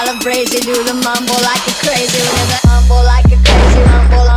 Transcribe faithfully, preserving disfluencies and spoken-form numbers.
celebrate, do the mambo like a crazy, with the mambo like a crazy, mambo